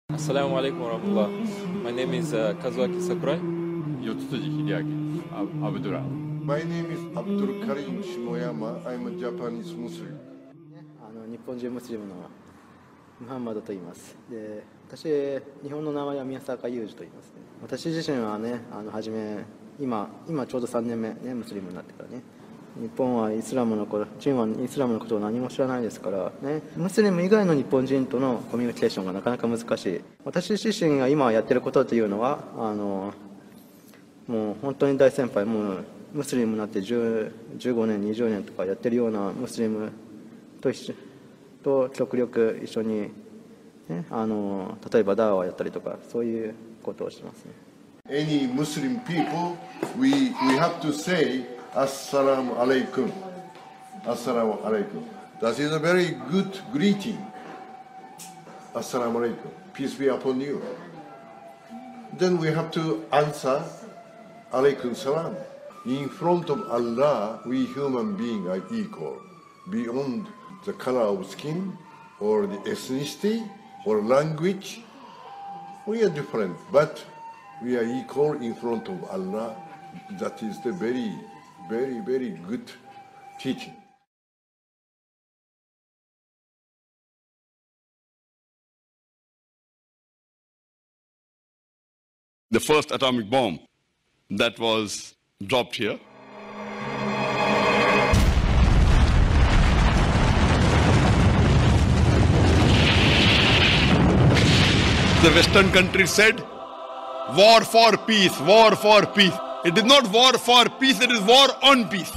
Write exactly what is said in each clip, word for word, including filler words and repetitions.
Assalamu alaikum warahmatullah. My name is uh, Kazuaki Sakurai. Yotsuji Hideaki, Ab- Abdullah. My name is Abdul Karim Shimoyama. I'm a Japanese Muslim. あの日本人ムスリムのムハンマドと言います。で、私日本の名前は宮坂裕二と言いますね。私自身はね、あの初め今今ちょうどさんねんめね、ムスリムになってからね。日本はイスラムのこと、人はイスラムのことを何も知らないですからね。ムスリム以外の日本人とのコミュニケーションがなかなか難しい。私自身が今やってることというのは、あのもう本当に大先輩、もうムスリムになってじゅう、じゅうごねん、にじゅうねんとかやってるようなムスリムと一緒と極力一緒に、ね、あの例えばダーワをやったりとかそういうことをしますね。 Any Muslim people, we we have to say Assalamu alaikum. Assalamu alaikum. That is a very good greeting. Assalamu alaikum. Peace be upon you. Then we have to answer alaikum salam. In front of Allah, we human beings are equal. Beyond the color of skin or the ethnicity or language, we are different, but we are equal in front of Allah. That is the very, very, very good teaching. The first atomic bomb that was dropped here. The Western countries said, war for peace, war for peace. It is not war for peace, it is war on peace.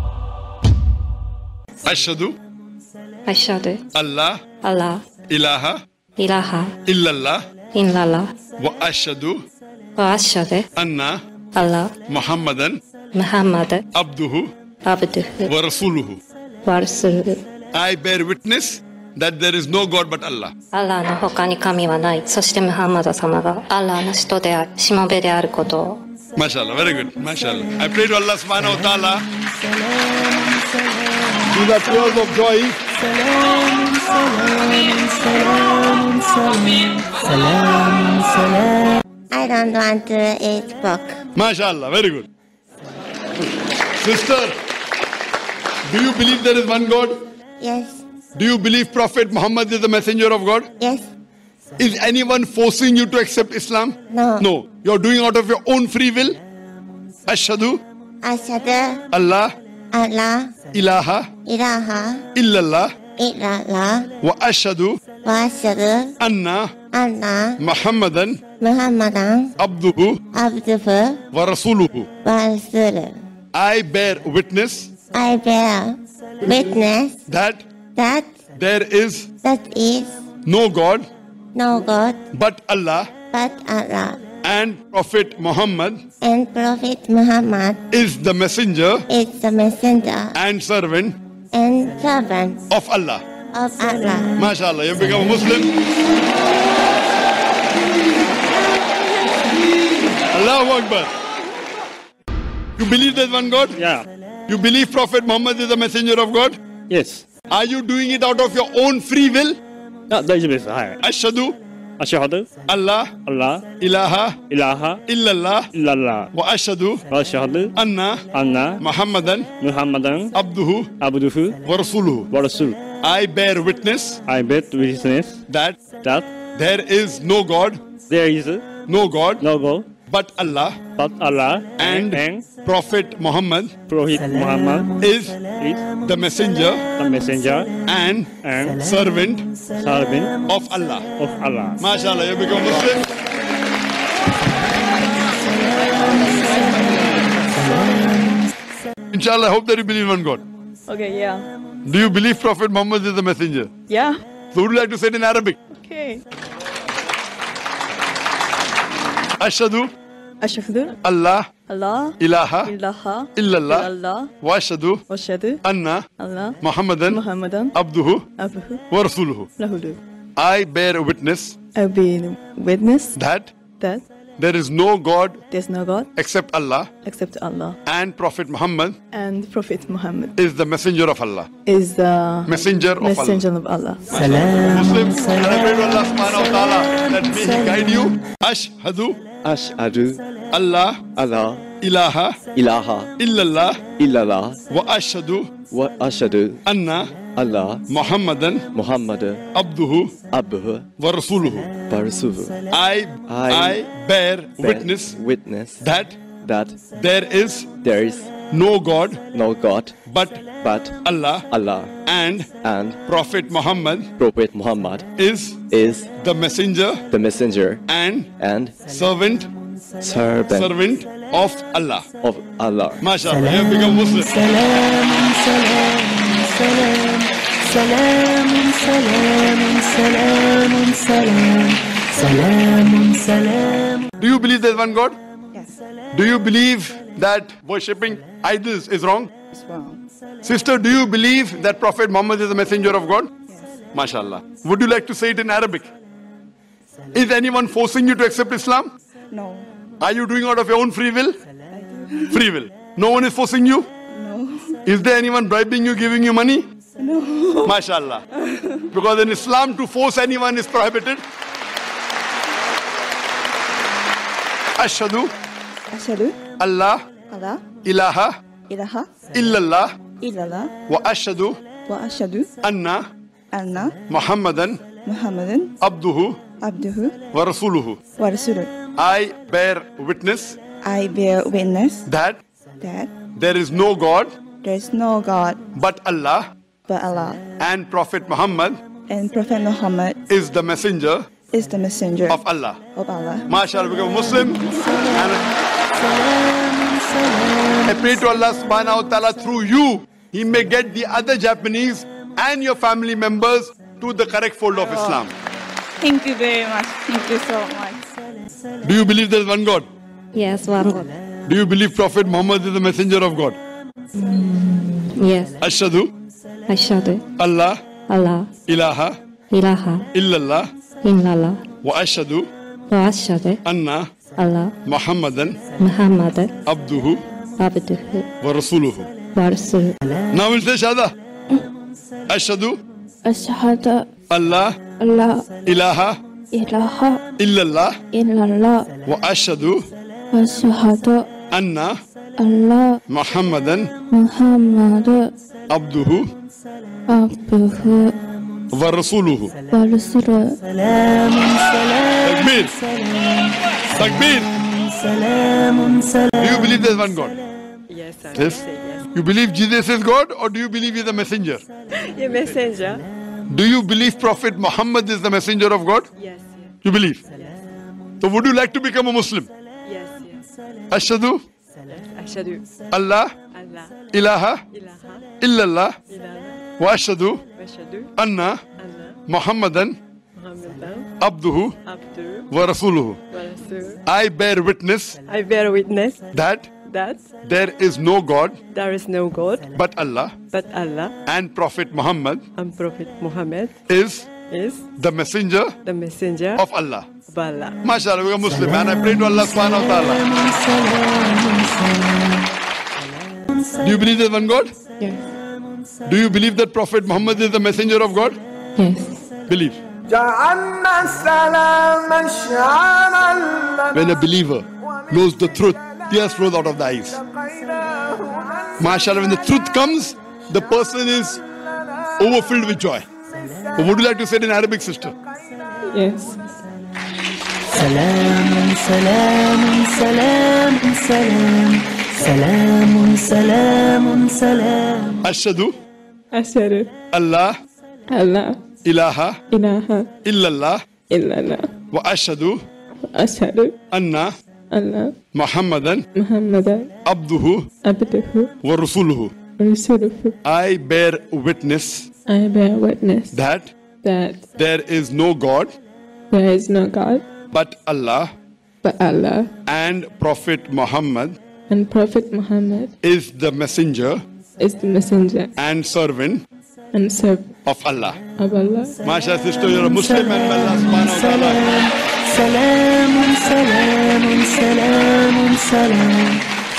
Ashhadu Ashhadu Allah Allah ilaha ilaha illallah illallah wa ashhadu wa ashhadu anna Allah Muhammadan Muhammad abduhu abduhu wa rasuluhu. wa rasuluhu. I bear witness that there is no God but Allah. アラーの他に神はない。そしてムハンマド様がアラーの使徒である、しもべであることを。 MashaAllah, very good. MashaAllah. I pray to Allah subhanahu wa ta'ala. These are tears of joy. I don't want to eat pork. MashaAllah, very good. Sister, do you believe there is one God? Yes, Do you believe Prophet Muhammad is the messenger of God? yes, Is anyone forcing you to accept Islam? no. No. You're doing out of your own free will. Ashhadu Ashhadu Allah Allah ilaha ilaha illallah illallah wa ashhadu wa ashhadu anna anna Muhammadan Muhammadan abduhu abduhu wa rasuluhu. wa rasuluhu. I bear witness I bear witness that that there is that is no God no God but Allah, but Allah, and Prophet Muhammad and Prophet Muhammad is the messenger is the messenger and servant and servant of Allah. of Allah. MashaAllah, you become a Muslim. Allahu Akbar. You believe there's one God? Yeah. You believe Prophet Muhammad is the messenger of God? Yes. Are you doing it out of your own free will? あ、大丈夫です。はい。 Ashhadu アシュハド、 Allah アラ、 ilaha イラハ、 illallah イララ、 wa ashhadu アシュハド、 anna アンナ、 Muhammadan ムハンマダン、 abduhu アブドゥフ、 wa rasuluhu. ワラスル。 I bear witness I bet witness that that there is no God, there is no God no God but Allah, but Allah and and Prophet Muhammad Prophet Muhammad is is the messenger the messenger and and servant servant of Allah. of Allah. MashaAllah, you become Muslim. Inshallah, I hope that you believe in God. Okay, yeah. Do you believe Prophet Muhammad is the messenger? Yeah. So would you like to say it in Arabic? Okay. Ashhadu Ashhadu Allah Allah ilaha ilaha illallah illallah wa ashhadu wa ashhadu anna Allah Muhammadan Muhammadan abduhu abduhu wa rasuluhu. lahu. I bear witness I've been witness that that there is no God There's no God except Allah, except Allah. and Prophet Muhammad And Prophet Muhammad is the messenger of Allah. is the Messenger of messenger Allah. of Allah. Muslims, and I pray to Allah subhanahu wa ta'ala that may He guide you. Ashhadu Ashhadu Allah Allah ilaha ilaha illallah illallah wa ashhadu wa ashhadu anna Allah Muhammadan Muhammad abduhu abduhu wa rasuluhu. wa rasuluhu. I, I I bear witness witness that that there is there is no God no God but but Allah, Allah, and and Prophet Muhammad Prophet Muhammad is is the messenger the messenger and and servant servant servant of Allah. of Allah. MashaAllah, you have become Muslim. Do you believe there's one God? Yes. Do you believe that worshipping idols is wrong? It's wrong. Sister, do you believe that Prophet Muhammad is the messenger of God? Yes. MashaAllah. Would you like to say it in Arabic? Is anyone forcing you to accept Islam? No. Are you doing out of your own free will? I do. Free will. No one is forcing you? No. Is there anyone bribing you, giving you money? No. MashaAllah. Because in Islam, to force anyone is prohibited. Ashhadu Ashhadu Allah Allah ilaha ilaha illallah illallah wa ashhadu wa ashhadu anna anna Muhammadan Muhammadan abduhu abduhu wa rasuluhu. wa rasuluh. I bear witness I bear witness that that there is no God there is no God but Allah, but Allah, and Prophet Muhammad and Prophet Muhammad is the messenger is the messenger of Allah. of Allah. MashaAllah, become a Muslim. And I pray to Allah subhanahu wa ta'ala through you, He may get the other Japanese and your family members to the correct fold of Islam. Thank you very much. Thank you so much. Do you believe there is one God? Yes, one God. Do you believe Prophet Muhammad is the messenger of God? Yes. Ashhadu Ashhadu Allah Allah ilaha ilaha illallah illallah wa ashhadu wa ashhadu anna Allah Muhammadan Muhammad abduhu abduhu wa rasuluhu. wa rasuluh. Now we'll say Shahada. Ashhadu Ashhadu Allah Allah ilaha ilaha illallah illallah wa ashhadu ashhadu anna Allah Muhammadan Muhammad abduhu abduhu wa rasuluhu. wa rasuluh. Takbir. Takbir. Do you believe there's one God? Yes, sir. Yes. You believe Jesus is God, or do you believe He's a messenger? Your messenger. Do you believe Prophet Muhammad is the messenger of God? Yes, You believe? So would you like to become a Muslim? yes, yes. Ashhadu Ashhadu Allah Allah ilaha ilaha illallah illallah wa ashhadu ashhadu anna anna Muhammadan Muhammadan abduhu abduhu wa rasuluhu. wa rasuluh. I bear witness I bear witness that that there is no God there is no God but Allah, but Allah, and Prophet Muhammad and Prophet Muhammad is is the messenger the messenger of Allah. of Allah. MashaAllah, we are Muslim, and I pray to Allah subhanahu wa ta'ala. Do you believe there's one God? Yes. Do you believe that Prophet Muhammad is the messenger of God? Yes. Believe. When a believer knows the truth, tears flow out of the eyes. MashaAllah, when the truth comes, the person is overfilled with joy. But would you like to say it in Arabic, sister? Yes. سلام سلام سلام سلام سلام سلام سلام Ashhadu Ashhadu Allah Allah ilaha ilaha illallah illallah wa ashhadu ashhadu anna anna Muhammadan Muhammadan abduhu abduhu wa rasuluhu. wa rasuluhu. I bear witness I bear witness that that there is no God there is no God but Allah, but Allah, and Prophet Muhammad and Prophet Muhammad is the messenger is the messenger and servant and servant of Allah. of Allah. Masha sister, you're a Muslim, and may Allah subhanahu wa ta'ala سلام سلام سلام سلام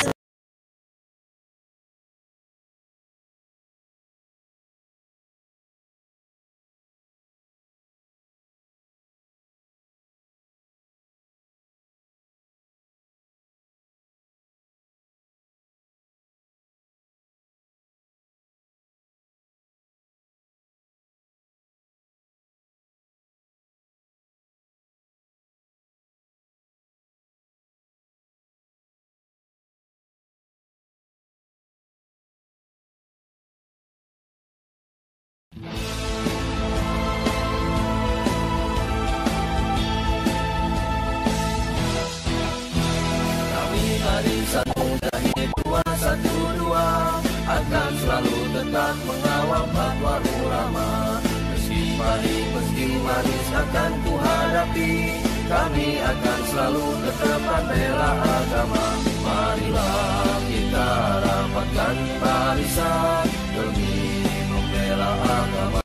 akan selalu tetap mengawal fatwa ulama. Meski pahit, meski manis akan ku hadapi, kami akan selalu tetap membela agama. Marilah kita rapatkan barisan demi membela agama.